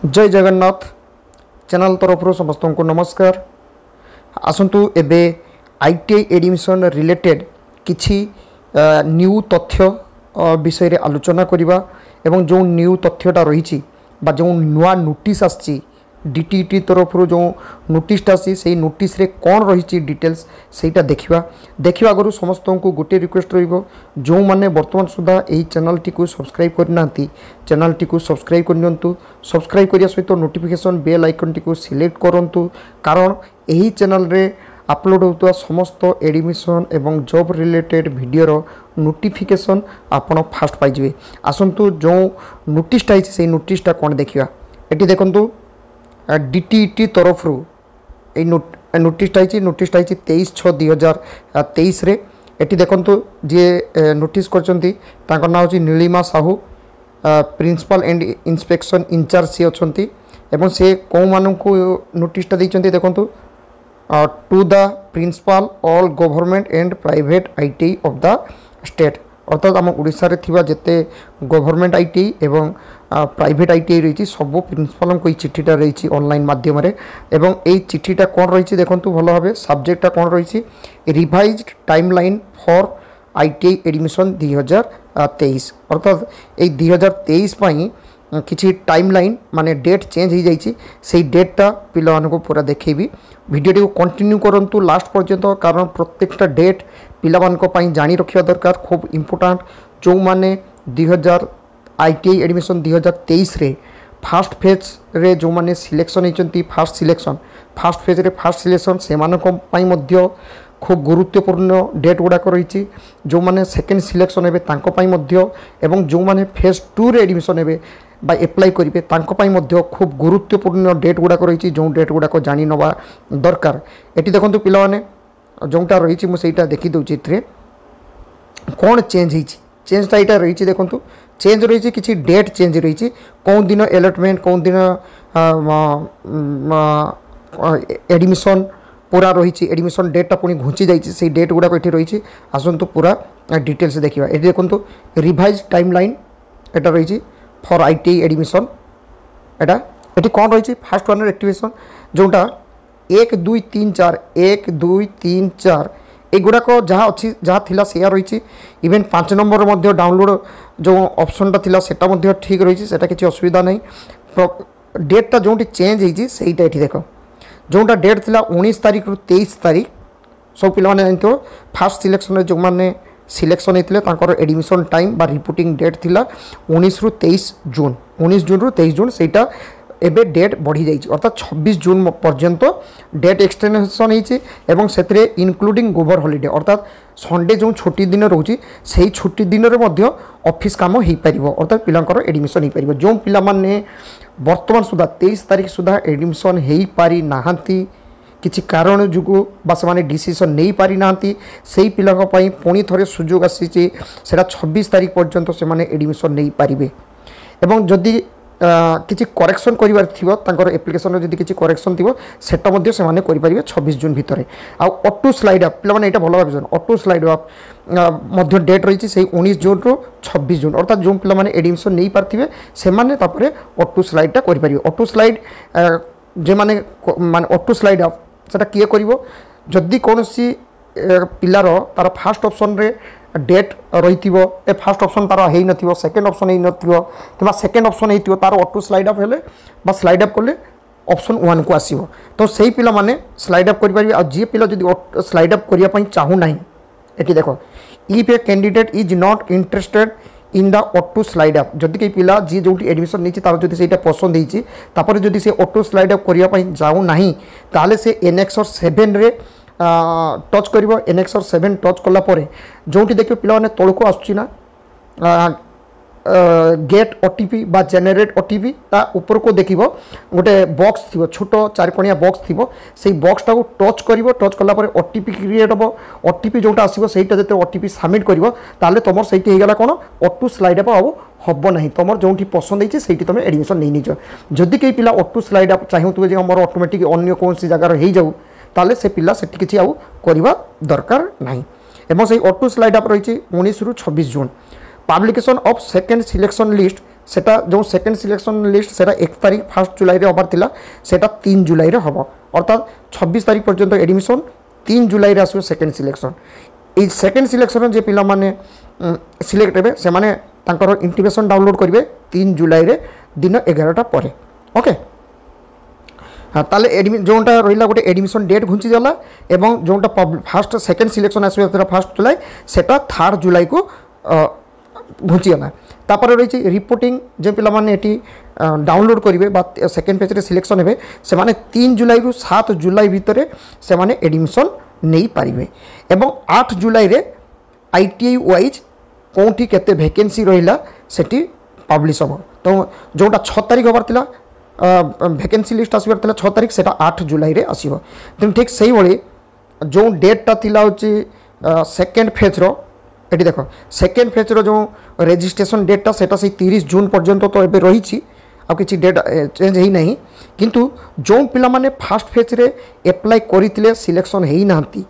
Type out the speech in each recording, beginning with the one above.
जय जगन्नाथ चैनल तरफ समस्त को नमस्कार। आसतु एबे आईटीआई एडमिशन रिलेटेड किछि न्यू तथ्य विषय रे आलोचना करिबा एवं जो न्यू तथ्यटा रही बा जो नुआ नोटिस आसी डीटीटी तरफ जो नोटिसटा आसी से नोटिस रे कौन रही डिटेल्स सेटा देखा आगु समस्त को गोटे रिक्वेस्ट रहिबो जो माने वर्तमान सुधा यही चैनल टी को सब्सक्राइब करना चैनल टी को सब्सक्राइब करनियंतु। सब्सक्राइब करिया सहित नोटिफिकेशन बेल आइकन टी को सिलेक्ट करंतु कारण यही चैनल रे अपलोड होता समस्त एडमिशन एवं जॉब रिलेटेड वीडियोर नोटिफिकेशन आपण फास्ट पाइबे। आसतु जो नोटिसटा है से नोटिसटा कौन देखा ये देखु डीटीटी तरफ नोटिसटा है 23/6/2023 रे एटी देखु जी नोटिस करछंती तांकर नाम होची Nilima Sahu principal and inspection incharge सी अच्छी एवं से कौ मानू नोटिसटा देइछंती देखु to the principal all government and private ITI of the state अर्थात आम ओडिशा रे थिबा जेते गवर्नमेंट आईटीआई एवं प्राइवेट आईटीआई रही सब प्रिंसिपल को चिठीटा रही ऑनलाइन माध्यम रे एवं ए चिठीटा कौन रही देखंतु भल भाव सब्जेक्टा कौन रही revised timeline for ITI admission 2023 अर्थात ये 2023 किसी टाइमलाइन माने डेट चेंज हो जाइए से डेटा पिला को पूरा देखेबी वीडियो को कंटिन्यू करंतु लास्ट पर्यंत कारण प्रत्येकटा डेट पिला जानी रखा दरकार खूब इम्पोर्टाट जो माने 2000 आईटीआई एडमिशन 2023 रे फास्ट फेज रे जो माने सिलेक्शन होती फास्ट फेज रे फास्ट सिलेक्शन से मध्य खूब गुरुत्वपूर्ण डेट गुड़ाक रही जो माने सेकेंड सिलेक्शन हे एवं जो माने फेज 2 रे एडमिशन हे बा एप्लाई करेंगे तांको खूब गुरुत्वपूर्ण डेट गुड़ाक रही जो डेट गुड़ाक जानी नवा दरकार। ये देखो पिला माने जोटा रही मुझे देखी दूसरी ये कौन चेंजटा यहाँ रही देखो चेंज रही किसी डेट चेंज रही कौन दिन अलॉटमेंट कौन दिन एडमिशन पूरा रही एडमिशन डेटा पुणी घुंची जाइए डेट गुड़ाक ये रही आसतु पूरा डिटेल्स देखा ये देखो रिवाइज टाइमलाइन एटा रही फॉर आईटीआई एडमिशन एटा ये कौन रही फास्ट वन एक्टिवेशन जोटा 1 2 3 4 1 2 3 4 एगुड़ाक जहाँ अच्छी जहाँ थिला से रही इवेन 5 नंबर डाउनलोड जो ऑप्शनटा थिला सेटा ठीक रही है किसी असुविधा नहीं डेटा जो चेंज होईटा ये देख जोटा डेट थिला 19 तारीख रु 23 तारीख सब पिला जानते फास्ट सिलेक्शन जो मैंने सिलेक्शन होते एडमिशन टाइम बा रिपोर्टिंग डेट थिला 19 रु 23 जून 19 जून रु 23 जून सेटा एबे डेट बढ़ी जाइए अर्थात 26 जून पर्यंत डेट एक्सटेंशन होती से इनक्लूडिंग गोवर हॉलिडे अर्थात संडे जो छुट्टी दिन रोचे से छुट्टी दिन में ऑफिस काम हो पार अर्थात पिलांकर एडमिशन हो पार जो पिला माने वर्तमान सुधा 23 तारीख सुधा एडमिशन हो पारि नाहांती किसी कारण जो से डिसीजन नहीं पारि नाहांती से पिला पुणी थे सुजोग आसी 26 तारीख पर्यंत से एडमिशन नहीं पारे एवं जदि किसी करेक्शन कर एप्लिकेशन जब किसी करेक्शन थी सेटा से 26 जून भितर ऑटो स्लाइड अप पे यहाँ भल भाव ऑटो स्लाइड अप डेट रही से 19 जून रु 26 जून अर्थात जो पे एडमिशन नहीं पारे से ऑटो स्लाइडटा करें ऑटो स्लाइड जो माने ऑटो स्लाइड अप से किए कर कौन पिलार तार फास्ट ऑप्शन रे डेट रही ए फास्ट ऑप्शन तार हो न सेकेंड ऑप्शन हो ना सेकेंड ऑप्शन हो तार ऑटो स्लाइड अप हेले बा स्लाइड अप कले ऑप्शन 1 को आसीबो तो सही पिला माने स्लाइड अप करि पारि आ जे पिला जदि स्लाइड अप करिया पई चाहू नाही एटी देखो if a candidate is not interested in the auto slide up जदि के पिला जी जो एडमिशन नहीं तार जदि सेटा पसंद होईची तापर जदि से ऑटो स्लाइड अप करिया पई जाऊ नाही ताले से एनेक्सर 7 रे टच कर एनेक्सर 7 टच कलापर जो देखिए पिला तौक आसना गेट ओटीपी बा जेनेरेट ओटीपी ता ऊपर को देख गोटे बॉक्स थी छोट चारिकोणिया बॉक्स थी से बॉक्सटा को टच कर टच कलापर ओटीपी क्रिएट हम ओटीपी जोटा आसो सहीटा जो ओटीपी सबमिट कर तुम से कौन ऑटो स्लाइड अप हम ना तुम जो पसंद है तुम एडमिशन नहीं निज जदि कई पिला ऑटो स्लाइड अप चाहूे मोर ऑटोमेटिक अन्य कौन जगार हो जाऊ ताले से पिला से किसी आउ करवा दरकार नहीं एवं से ऑटो स्लाइड अप रही 19 रु 26 June publication of second selection list सेटा जो सेकेंड सिलेक्शन लिस्ट सेटा 1 तारिख 1 जुलाई रे हबार थिला सेटा 3 जुलाई रे हबो अर्थात 26 तारिख पर्यंत एडमिशन 3 जुलाई रे आसो सेकेंड सिलेक्शन ए सेकेंड सिलेक्शन जे पिला माने सिलेक्ट हेबे से माने तांकर इंटिमेशन डाउनलोड करिवे 3 जुलाई रे दिन 11टा परे ओके हाँ ताले जोटा रहा गोटे एडमिशन डेट घुंची गला एवं जोटा फास्ट सेकेंड सिलेक्शन आस 1 जुलाई सेटा 3 जुलाई को घुंची गला तापर रही रिपोर्टिंग जो पिला माने एटी डाउनलोड करेंगे बा सेकेंड पेज रे सिलेक्शन हेबे से माने 3 जुलाई रु 7 जुलाई भितर से माने एडमिशन नहीं पारिबे एवं 8 जुलाई रे आईटीआई वाइज कोठी केते वैकेंसी रहिला सेठी पब्लिश हो तो जोटा 6 तारिख हबार थिला वैकेंसी लिस्ट आसबार था 6 तारिख से 8 जुलाई रे आसीबो तेणु ठीक से भाई जो डेटा थिला होची सेकेंड फेज रो एटी देखो सेकेंड फेज रो जो रजिस्ट्रेशन डेटा सेटा से 30 जून पर्यंत तो एबे रही आ किछि डेट चेंज ही नहीं किंतु जो पिला माने फास्ट फेज रे अप्लाई करितले सिलेक्शन हेई नांती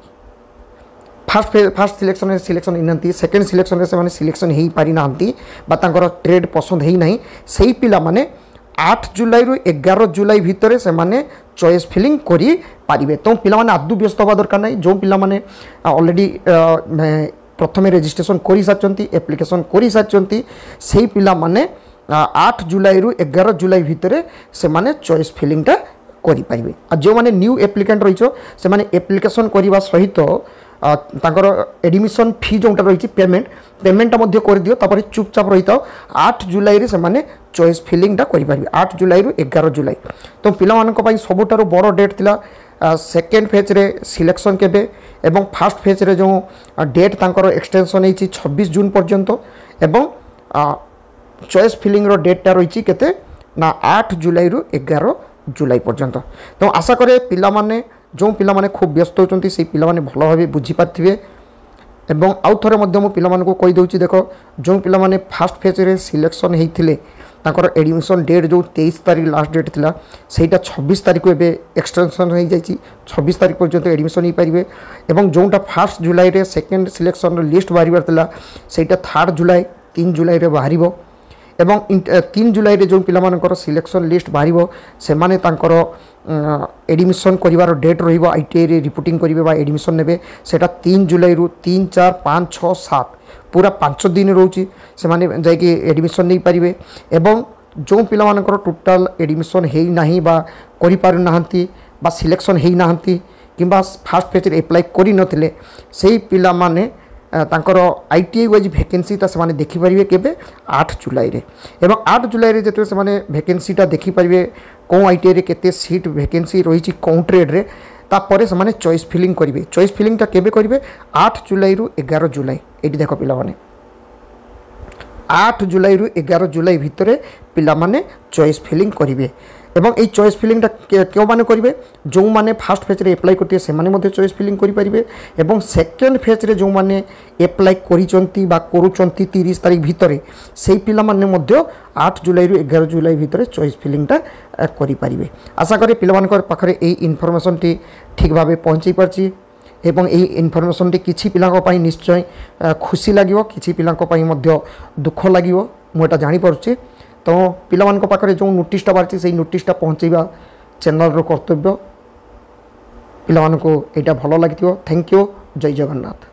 फास्ट सिलेक्शन सिलेक्शन ही नांती सेकेंड सिलेक्शन से माने सिलेक्शन हेई पारि नांती बा तांकर ट्रेड पसंद हेई नहीं सेही पिला माने 8 जुलाई रु 11 जुलाई भितर से माने चॉइस फिलिंग करी पारिबे तो पिला माने आदु व्यस्त होबा दरकार नहीं जो पिला माने ऑलरेडी प्रथमे रजिस्ट्रेशन करि साचंती एप्लिकेशन करि साचंती सेही पिला माने 8 जुलाई रु 11 जुलाई भितर से माने चॉइस फिलिंग टा करि पारिबे आ जो माने न्यू एप्लिकेंट रहिछो से माने एप्लिकेशन करिवा सहित तांकर एडमिशन फी जोटा रही पेमेंटा मध्य कर दियो तापर चुपचाप रही था 8 जुलाई रे से माने चॉइस फिलिंगटा करि पारिबे 8 जुलाई रु 11 जुलाई तो पिला मानक पई सबुटारो बड़ डेट थिला सेकेंड फेज रे सिलेक्शन केबे एवं फास्ट फेज रे जो डेट तांकर एक्सटेंशन हेछि 26 जून पर्यंत एवं चॉइस फिलिंग रो डेटटा रही केते ना 8 जुलाई रु 11 जुलाई पर्यंत तो आशा करे पिला माने जो पिला माने खूब व्यस्त होचंती से पिला माने भलो भाबे बुझी पाथिबे एवं आउ थरे मध्य मो पिला मानको कहि दउची देखो जो पिला माने फास्ट फेज रे सिलेक्शन हेइथिले ताकर एडमिशन डेट जो 23 तारिख लास्ट डेट थिला सेटा 26 तारिख को एबे एक्सटेंशन हो जाइछि 26 तारिख पर्यंत एडमिशन ही पारिबे एवं जोटा फास्ट जुलाई रे सेकेंड सिलेक्शन लिस्ट बाहरिबार थिला सेटा 3 जुलाई 3 जुलाई रे बाहरिबो एवं 3 जुलाई रे जो पिला मानकर सिलेक्शन लिस्ट बाहरिबो से माने तांकर एडमिशन करिवार डेट रहिबो आईटीआई रे रिपोर्टिंग करिवे बा एडमिशन नेबे सेटा 3 जुलाई रु 3 4 5 6 7 पूरा 5 दिन रोची से माने जाय कि एडमिशन नहीं पारिबे एवं जो पिला मानकर टोटल एडमिशन हेई नाही बा करि पारु नाहंती बा सिलेक्शन हेई नाहंती किंबा फास्ट फेज रे अप्लाई करि नथिले सेही पिला माने तांकर आईटीआई वाइज वैकेंसी ता से देखि पारिबे केबे 8 जुलाई रे एवं 8 जुलाई रे जेते से वैकेंसी टा देखि पारिबे को आईटीआई रे केते सीट वैकेंसी रही कौन ट्रेड रे तापर से चॉइस फिलिंग करेंगे चॉइस फिलिंग टा केबे करेंगे 8 जुलाई रु 11 जुलाई एटी देख पिला माने 8 जुलाई रु 11 जुलाई भितर पिला माने चॉइस फिलिंग करेंगे एवं ये चॉइस फिलिंग क्यों माने करेंगे जो माने फास्ट फेज रे अप्लाई करते से माने चॉइस फिलिंग करि परिबे एवं सेकेंड फेज रे जो माने अप्लाई करिचंती बा करूचंती 30 तारिख भितर से पिला माने मध्य 8 जुलाई रु 11 जुलाई भितर चॉइस फिलिंग टा करि परिबे आशा करी पिला मानकर पाखरे ए इनफॉरमेशन टी ठीक भाबे पहुंची परची एवं ए इनफॉरमेशन टी किछि पिलाको पई निश्चय खुशी लागिवो किछि पिलाको पई मध्य दुख लागिवो मु एटा जानि परछि तो पिला मानक पाखरे जो नोटिसटा बारछि सेही नोटिसटा पहुंचेबा चैनल रो कर्तव्य पिला मानको एटा भलो लागिथियो थैंक यू जय जगन्नाथ।